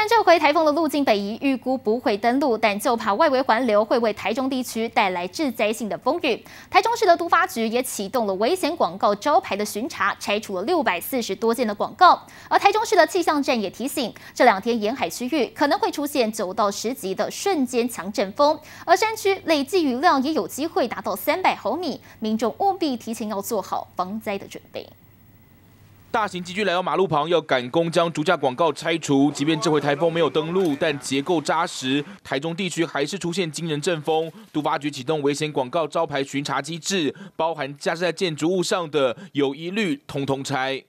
然这回台风的路径北移，预估不会登陆，但就怕外围环流会为台中地区带来致灾性的风雨。台中市的都发局也启动了危险广告招牌的巡查，拆除了640多件的广告。而台中市的气象站也提醒，这2天沿海区域可能会出现9到10级的瞬间强阵风，而山区累计雨量也有机会达到300毫米，民众务必提前要做好防灾的准备。 大型机具来到马路旁，要赶工将竹架广告拆除。即便这回台风没有登陆，但结构扎实，台中地区还是出现惊人阵风。都发局启动危险广告招牌巡查机制，包含架设在建筑物上的有疑虑，通通拆。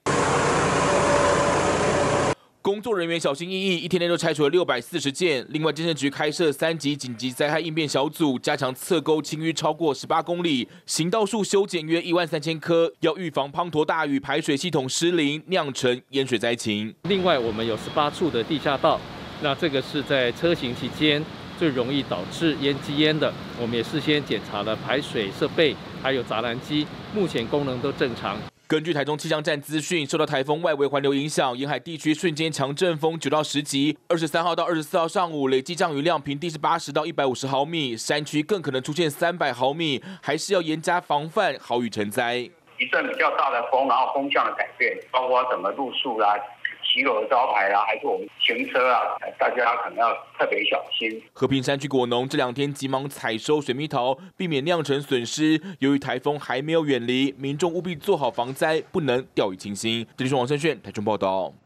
工作人员小心翼翼，一天内就拆除了640件。另外，建设局开设3级紧急灾害应变小组，加强侧沟清淤超过18公里，行道树修剪约13000棵，要预防滂沱大雨排水系统失灵，酿成淹水灾情。 另外，我们有18处的地下道，那这个是在车行期间最容易导致积淹的。我们也事先检查了排水设备，还有栅栏机，目前功能都正常。 根据台中气象站资讯，受到台风外围环流影响，沿海地区瞬间强阵风9到10级。23号到24号上午累计降雨量平地是80到150毫米，山区更可能出现300毫米，还是要严加防范，豪雨成灾。 一阵比较大的风，然后风向的改变，包括什么路树啦、骑楼的招牌啦，还是我们行车啊，大家可能要特别小心。 和平山区果农这2天急忙采收水蜜桃，避免酿成损失。由于台风还没有远离，民众务必做好防灾，不能掉以轻心。这里是王胜炫，台中报道。